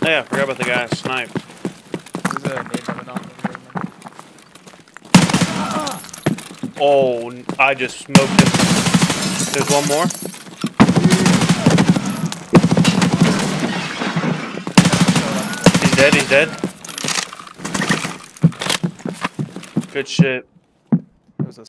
Yeah, I forgot about the guy I sniped. There's a nade coming off of here. Oh, I just smoked him. There's one more. He's dead, he's dead. Good shit.